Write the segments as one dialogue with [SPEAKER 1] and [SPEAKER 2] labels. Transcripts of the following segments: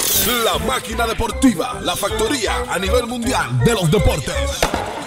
[SPEAKER 1] La máquina deportiva, la factoría a nivel mundial de los deportes.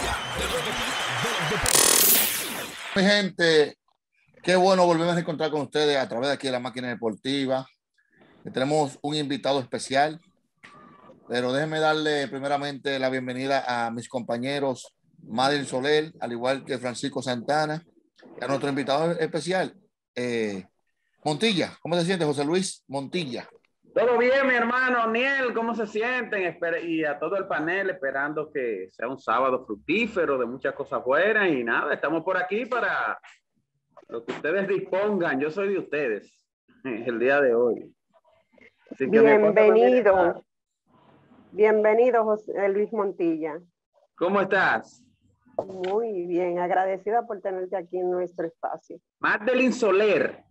[SPEAKER 2] Mi gente, qué bueno volvernos a encontrar con ustedes a través de aquí de la máquina deportiva. Tenemos un invitado especial, pero déjenme darle primeramente la bienvenida a mis compañeros Madeline Soler, al igual que Francisco Santana, y a nuestro invitado especial, Montilla. ¿Cómo se siente, José Luis Montilla?
[SPEAKER 3] Todo bien, mi hermano Niel, ¿cómo se sienten? Y a todo el panel, esperando que sea un sábado fructífero de muchas cosas buenas. Y nada, estamos por aquí para lo que ustedes dispongan. Yo soy de ustedes el día de hoy. Así que
[SPEAKER 4] bienvenido. Bienvenido, José Luis Montilla.
[SPEAKER 3] ¿Cómo estás?
[SPEAKER 4] Muy bien, agradecida por tenerte aquí en nuestro espacio.
[SPEAKER 3] Madeline Soler.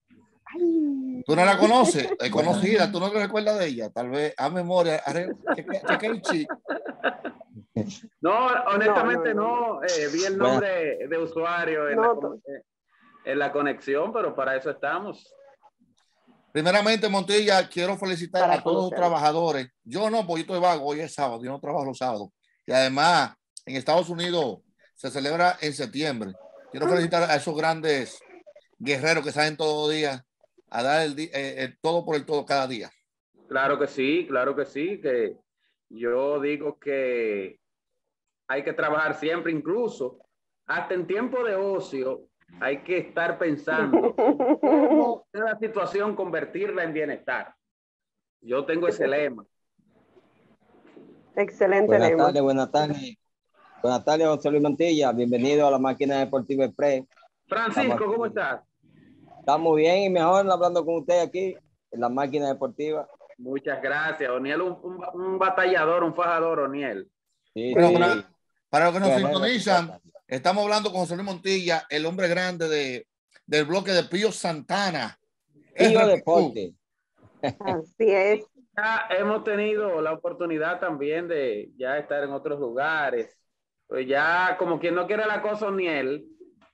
[SPEAKER 4] Ay.
[SPEAKER 2] Tú no la conoces, es conocida, tú no te recuerdas de ella, tal vez a memoria, cheque el chip.
[SPEAKER 3] No, honestamente no. Vi el nombre de usuario en la conexión, pero para eso estamos.
[SPEAKER 2] Primeramente, Montilla, quiero felicitar a todos los trabajadores. Yo no, porque yo estoy vago, hoy es sábado, yo no trabajo los sábados. Y además, en Estados Unidos se celebra en septiembre. Quiero felicitar a esos grandes guerreros que salen todos los días a dar el todo por el todo cada día.
[SPEAKER 3] Claro que sí, que yo digo que hay que trabajar siempre, incluso hasta en tiempo de ocio, hay que estar pensando cómo cada situación convertirla en bienestar. Yo tengo ese lema.
[SPEAKER 4] Excelente lema.
[SPEAKER 5] Buenas tardes, José Luis Montilla. Bienvenido a la máquina deportiva Express.
[SPEAKER 3] Francisco, ¿cómo estás?
[SPEAKER 5] Estamos bien y mejor hablando con usted aquí en la máquina deportiva.
[SPEAKER 3] Muchas gracias, Oniel, un batallador, un fajador, Oniel.
[SPEAKER 5] Sí,
[SPEAKER 2] bueno,
[SPEAKER 5] sí.
[SPEAKER 2] para los que nos sintonizan, estamos hablando con José Luis Montilla, el hombre grande del bloque de Pío Santana.
[SPEAKER 5] Pío Deporte.
[SPEAKER 4] Así es.
[SPEAKER 3] Ya hemos tenido la oportunidad también de ya estar en otros lugares. Pues ya, como quien no quiere la cosa, Oniel,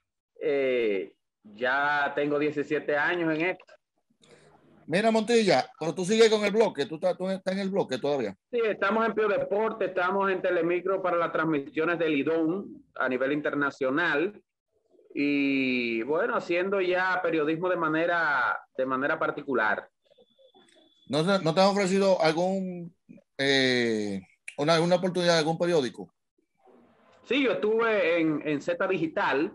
[SPEAKER 3] ya tengo 17 años en esto.
[SPEAKER 2] Mira, Montilla, pero tú sigues con el bloque, tú estás en el bloque todavía.
[SPEAKER 3] Sí, estamos en Pío Deporte, estamos en Telemicro para las transmisiones del Lidón a nivel internacional y bueno, haciendo ya periodismo de manera particular.
[SPEAKER 2] ¿No te han ofrecido una oportunidad de algún periódico?
[SPEAKER 3] Sí, yo estuve en Z Digital,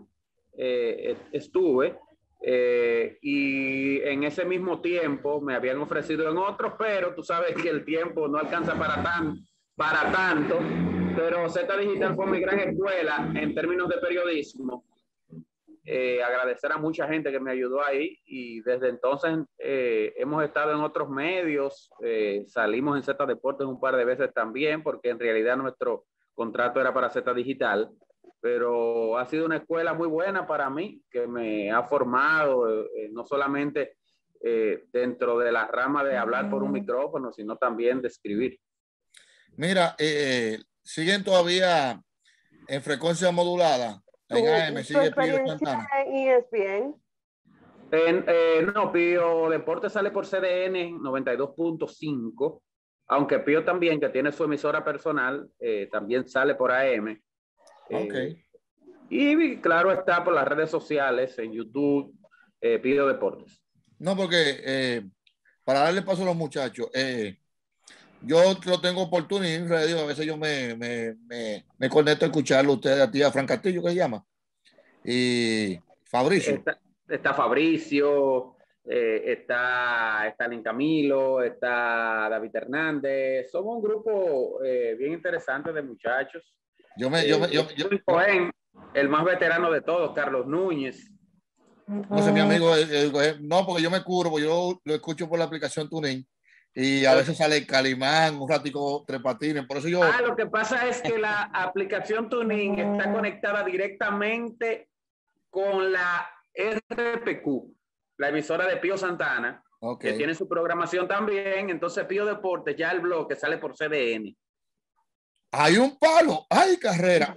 [SPEAKER 3] y en ese mismo tiempo me habían ofrecido en otros, pero tú sabes que el tiempo no alcanza para tanto, pero Z Digital fue mi gran escuela en términos de periodismo. Agradecer a mucha gente que me ayudó ahí y desde entonces hemos estado en otros medios, salimos en Z Deportes un par de veces también, porque en realidad nuestro contrato era para Z Digital. Pero ha sido una escuela muy buena para mí, que me ha formado no solamente dentro de la rama de hablar por un micrófono, sino también de escribir.
[SPEAKER 2] Mira, siguen todavía en frecuencia modulada. En AM sigue Pío Santana.
[SPEAKER 4] En ESPN.
[SPEAKER 3] No, Pío Deporte sale por CDN 92.5, aunque Pío también, que tiene su emisora personal, también sale por AM.
[SPEAKER 2] Okay.
[SPEAKER 3] Y claro está por las redes sociales, en YouTube, Pío Deportes.
[SPEAKER 2] No, porque para darle paso a los muchachos, yo lo tengo oportunidad en radio, a veces yo me conecto a escucharlo ustedes a ti, a Fran Castillo, que se llama, y Fabricio.
[SPEAKER 3] Está Fabricio, está Stalin Camilo, está David Hernández. Somos un grupo bien interesante de muchachos. El más veterano de todos, Carlos Núñez.
[SPEAKER 2] No sé, mi amigo, no, porque yo me curvo, yo lo escucho por la aplicación TuneIn y a veces sale Calimán, un ratico Tres Patines, por eso yo...
[SPEAKER 3] Lo que pasa es que la aplicación TuneIn está conectada directamente con la RPQ, la emisora de Pío Santana, que tiene su programación también. Entonces Pío Deportes, ya el bloque sale por CDN.
[SPEAKER 2] Hay un palo, hay carrera.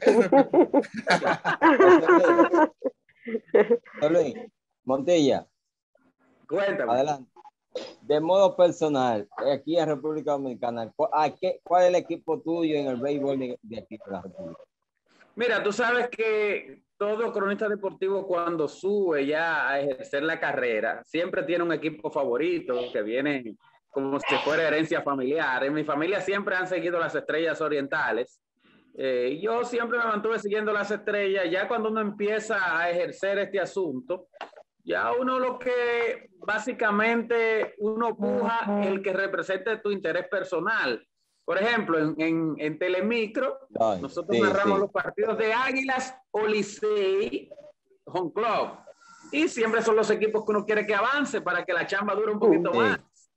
[SPEAKER 5] Luis Montilla,
[SPEAKER 3] cuéntame.
[SPEAKER 5] adelante. De modo personal, aquí en República Dominicana, ¿cuál es el equipo tuyo en el béisbol de aquí de la República?
[SPEAKER 3] Mira, tú sabes que todo cronista deportivo cuando sube ya a ejercer la carrera, siempre tiene un equipo favorito que viene como si fuera herencia familiar. En mi familia siempre han seguido las Estrellas Orientales. Yo siempre me mantuve siguiendo las Estrellas. Ya cuando uno empieza a ejercer este asunto, ya uno lo que básicamente uno puja el que represente tu interés personal. Por ejemplo, en Telemicro, nosotros narramos los partidos de Águilas o Licey Home Club. Y siempre son los equipos que uno quiere que avance para que la chamba dure un poquito más.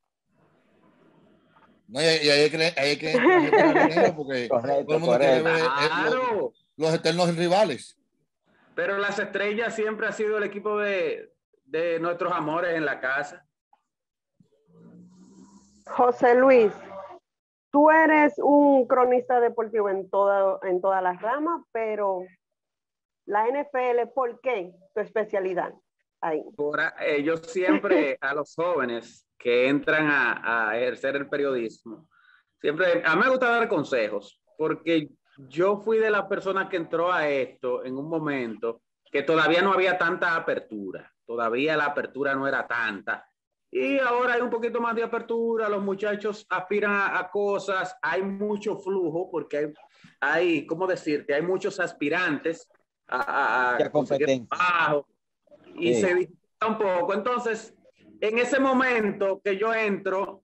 [SPEAKER 2] No, y hay que porque
[SPEAKER 5] correcto,
[SPEAKER 2] todo el mundo quiere ver los eternos rivales.
[SPEAKER 3] Pero las Estrellas siempre ha sido el equipo de nuestros amores en la casa.
[SPEAKER 4] José Luis, tú eres un cronista deportivo en todas las ramas, pero la NFL, ¿por qué tu especialidad ahí?
[SPEAKER 3] Yo siempre a los jóvenes que entran a ejercer el periodismo, siempre a mí me gusta dar consejos, porque yo fui de las personas que entró a esto en un momento que todavía no había tanta apertura, todavía la apertura no era tanta. Y ahora hay un poquito más de apertura, los muchachos aspiran a cosas, hay mucho flujo porque hay ¿cómo decirte? Hay muchos aspirantes a
[SPEAKER 5] competencia.
[SPEAKER 3] Trabajo y se disputa un poco. Entonces, en ese momento que yo entro,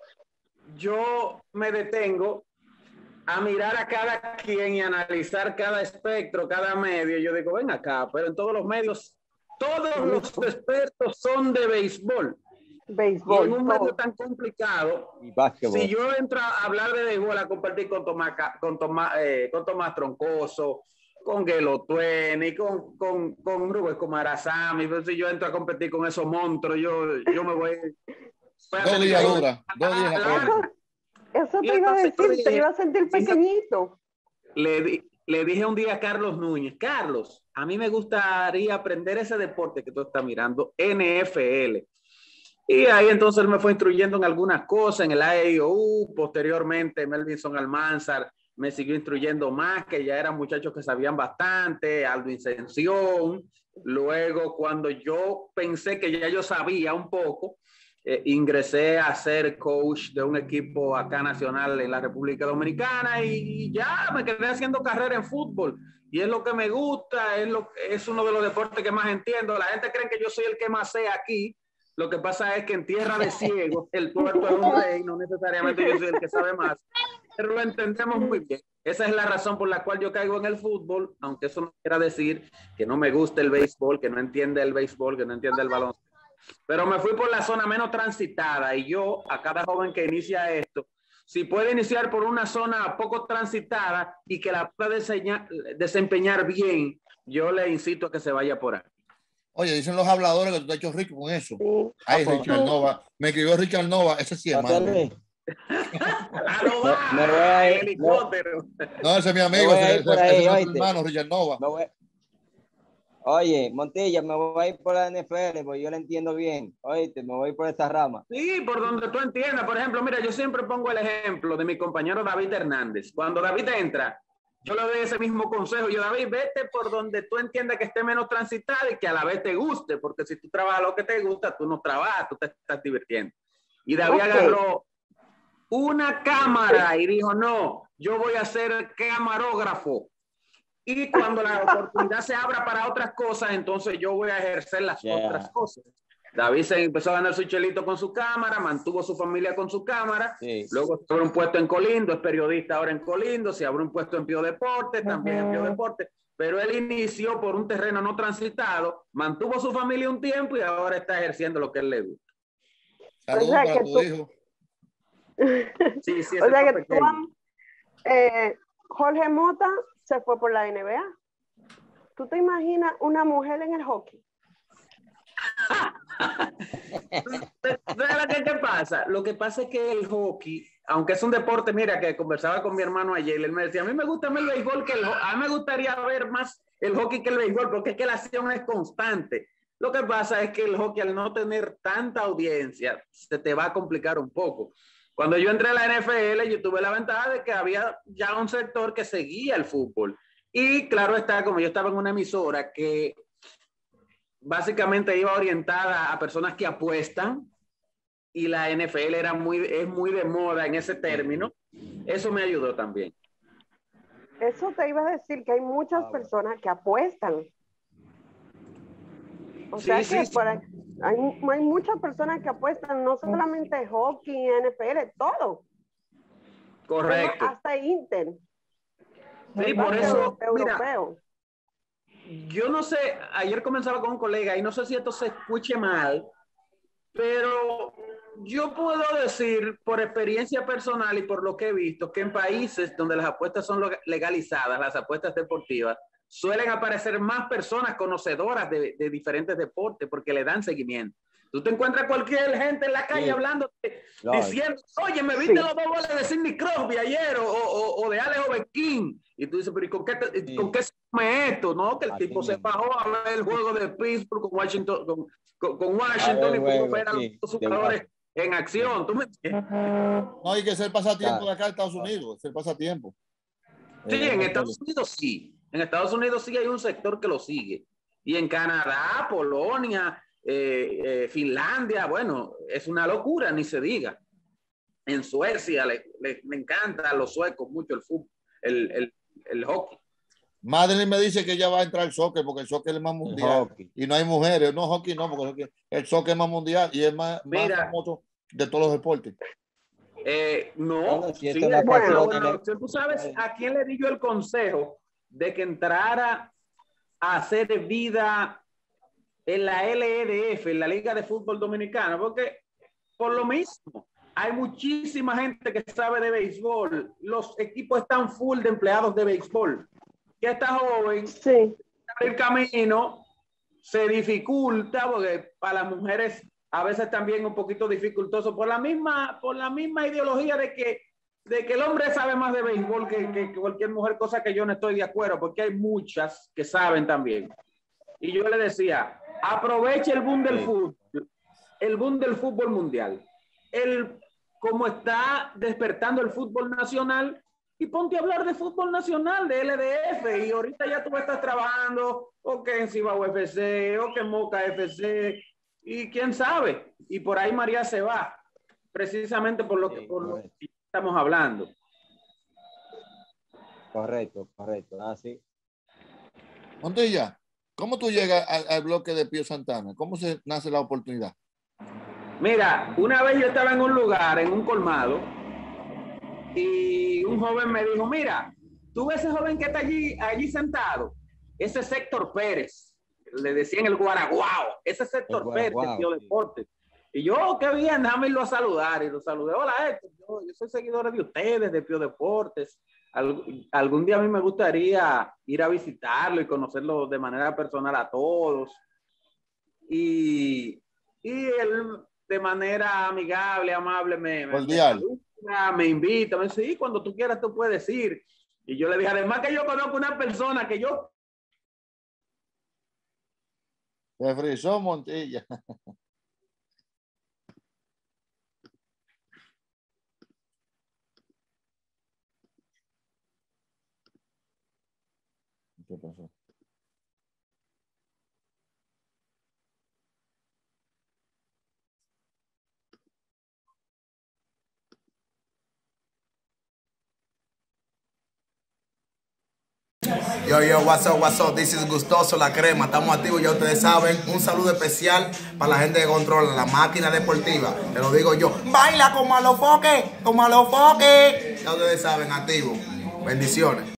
[SPEAKER 3] yo me detengo a mirar a cada quien y analizar cada espectro, cada medio. Yo digo, ven acá, pero en todos los medios, todos los expertos son de béisbol. Y en un medio tan complicado, si yo entro a hablar de béisbol, a compartir con Tomás Troncoso, con Gelo Tueni, con Rubén Comarazami, pero si yo entro a competir con esos monstruos, yo me voy.
[SPEAKER 2] 2 días dura, 2 días.
[SPEAKER 4] Eso te iba a decir, te iba a sentir pequeñito.
[SPEAKER 3] Le dije un día a Carlos Núñez, Carlos, a mí me gustaría aprender ese deporte que tú estás mirando, NFL. Y ahí entonces él me fue instruyendo en algunas cosas, en el AEIOU, posteriormente Melvinson Almanzar me siguió instruyendo más, que ya eran muchachos que sabían bastante, Aldo Incención. Luego, cuando yo pensé que ya yo sabía un poco, ingresé a ser coach de un equipo acá nacional en la República Dominicana y ya me quedé haciendo carrera en fútbol. Y es lo que me gusta, es uno de los deportes que más entiendo. La gente cree que yo soy el que más sé aquí. Lo que pasa es que en tierra de ciegos, el tuerto es un rey, no necesariamente yo soy el que sabe más, pero lo entendemos muy bien. Esa es la razón por la cual yo caigo en el fútbol, aunque eso no quiera decir que no me guste el béisbol, que no entiende el béisbol, que no entiende el balón. Pero me fui por la zona menos transitada y yo, a cada joven que inicia esto, si puede iniciar por una zona poco transitada y que la pueda desempeñar bien, yo le incito a que se vaya por ahí.
[SPEAKER 2] Oye, dicen los habladores que tú te has hecho rico con eso. Ay, Richard Nova. Me escribió Richard Nova. Ese sí es malo. No, ese es mi amigo. Ese es mi hermano, Richard Nova.
[SPEAKER 5] Oye, Montilla, me voy a ir por la NFL, porque yo la entiendo bien. Oíste, me voy por esta rama.
[SPEAKER 3] Sí, por donde tú entiendas. Por ejemplo, mira, yo siempre pongo el ejemplo de mi compañero David Hernández. Cuando David entra, yo le doy ese mismo consejo. Yo, David, vete por donde tú entiendas que esté menos transitado y que a la vez te guste, porque si tú trabajas lo que te gusta, tú no trabajas, tú te estás divirtiendo. Y David agarró una cámara y dijo, no, yo voy a ser camarógrafo. Y cuando la oportunidad se abra para otras cosas, entonces yo voy a ejercer las otras cosas. David se empezó a ganar su chelito con su cámara, mantuvo su familia con su cámara, luego se abrió un puesto en Colindo, es periodista ahora en Colindo, se abrió un puesto en Pío Deporte, también en Pío Deporte, pero él inició por un terreno no transitado, mantuvo su familia un tiempo y ahora está ejerciendo lo que él le gusta.
[SPEAKER 2] Saludos para tu hijo.
[SPEAKER 4] Sí, o sea que Jorge Mota se fue por la NBA. ¿Tú te imaginas una mujer en el hockey?
[SPEAKER 3] ¿Sabes qué pasa? Lo que pasa es que el hockey, aunque es un deporte, mira, que conversaba con mi hermano ayer, él me decía, a mí me gusta más el béisbol a mí me gustaría ver más el hockey que el béisbol, porque es que la acción es constante. Lo que pasa es que el hockey, al no tener tanta audiencia, se te va a complicar un poco. Cuando yo entré a la NFL, yo tuve la ventaja de que había ya un sector que seguía el fútbol. Y claro está, como yo estaba en una emisora que básicamente iba orientada a personas que apuestan, y la NFL es muy de moda en ese término, eso me ayudó también.
[SPEAKER 4] Eso te iba a decir, que hay muchas personas que apuestan. O sea que hay muchas personas que apuestan, no solamente hockey, NFL, todo.
[SPEAKER 3] Correcto.
[SPEAKER 4] Hasta Inter.
[SPEAKER 3] Sí, por eso,
[SPEAKER 4] europeo.
[SPEAKER 3] Mira, yo no sé, ayer comenzaba con un colega y no sé si esto se escuche mal, pero yo puedo decir por experiencia personal y por lo que he visto que en países donde las apuestas son legalizadas, las apuestas deportivas, suelen aparecer más personas conocedoras de diferentes deportes porque le dan seguimiento. Tú te encuentras cualquier gente en la calle hablando, diciendo, oye, me viste los 2 goles de Sidney Crosby ayer o de Alex Ovechkin. Y tú dices, pero ¿y con qué se come esto? ¿No? Que el tipo se bajó a ver el juego de Pittsburgh con Washington, con Washington, y pudo ver a los jugadores en acción. ¿Tú me entiendes?
[SPEAKER 2] No, hay que ser pasatiempo de acá en Estados Unidos, ser pasatiempo.
[SPEAKER 3] Sí, en Estados Unidos sí. En Estados Unidos sí hay un sector que lo sigue. Y en Canadá, Polonia, Finlandia, bueno, es una locura, ni se diga. En Suecia le encanta a los suecos mucho el fútbol, el hockey.
[SPEAKER 2] Madeline me dice que ya va a entrar el soccer porque el soccer es más mundial y no hay mujeres. No, hockey no, porque el soccer es más mundial y es más famoso de todos los deportes.
[SPEAKER 3] No, sí, tú sabes a quién le di yo el consejo de que entrara a hacer vida en la LEDF, en la Liga de Fútbol Dominicano, porque por lo mismo hay muchísima gente que sabe de béisbol, los equipos están full de empleados de béisbol, que esta joven el camino se dificulta porque para las mujeres a veces también un poquito dificultoso por la misma ideología de que el hombre sabe más de béisbol que cualquier mujer, cosa que yo no estoy de acuerdo, porque hay muchas que saben también. Y yo le decía, aproveche el boom del fútbol, el boom del fútbol mundial, como está despertando el fútbol nacional, y ponte a hablar de fútbol nacional, de LDF, y ahorita ya tú estás trabajando, o que en Cibao FC, o que en Moca FC, y quién sabe, y por ahí María se va, precisamente por lo que estamos hablando.
[SPEAKER 5] Correcto, así.
[SPEAKER 2] Montilla, ¿cómo tú llegas al bloque de Pío Santana? ¿Cómo se nace la oportunidad?
[SPEAKER 3] Mira, una vez yo estaba en un lugar, en un colmado, y un joven me dijo, mira, tú ves ese joven que está allí sentado, ese es Héctor Pérez, le decían el Guaraguao, ese es Héctor Pérez, el Pío Deportes. Y yo, qué bien, déjame irlo a saludar. Y lo saludé, hola Héctor, yo soy seguidor de ustedes, de Pío Deportes. Algún día a mí me gustaría ir a visitarlo y conocerlo de manera personal a todos. Y él de manera amigable, amable, me invita, me dice, sí, cuando tú quieras tú puedes ir. Y yo le dije, además que yo conozco una persona que yo...
[SPEAKER 2] Se frizó Montilla. ¿Qué pasó?
[SPEAKER 6] Yo, what's up, this is Gustoso, la crema, estamos activos, ya ustedes saben, un saludo especial para la gente que controla la máquina deportiva, te lo digo yo, baila como a los foques, ya ustedes saben, activo, bendiciones.